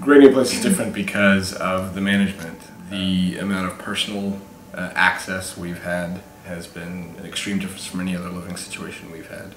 Great New Place is different because of the management. The amount of personal access we've had has been an extreme difference from any other living situation we've had.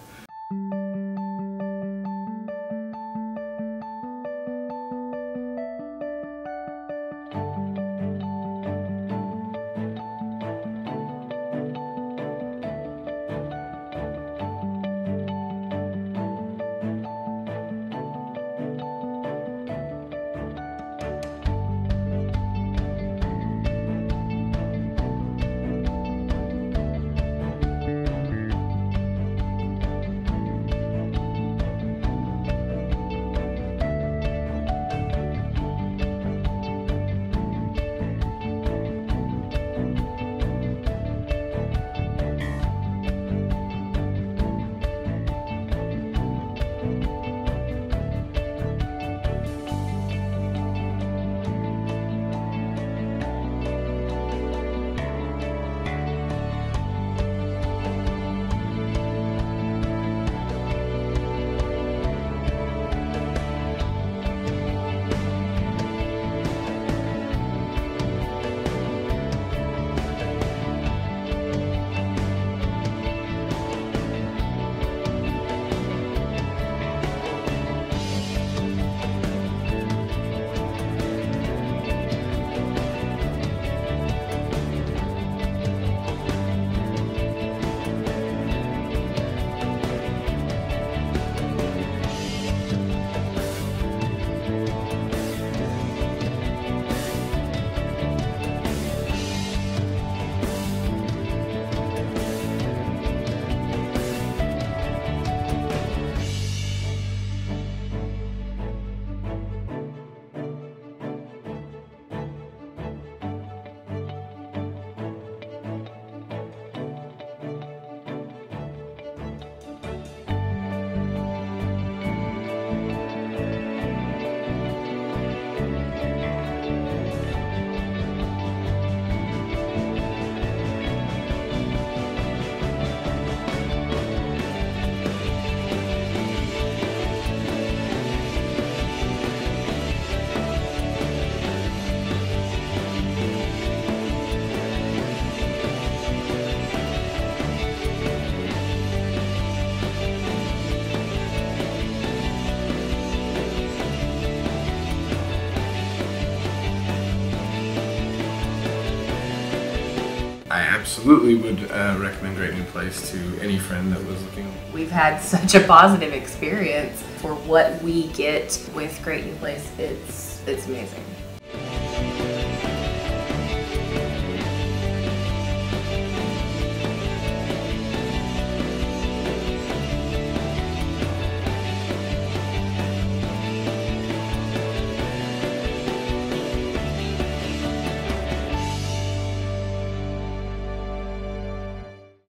I absolutely would recommend Great New Place to any friend that was looking. We've had such a positive experience for what we get with Great New Place. It's amazing.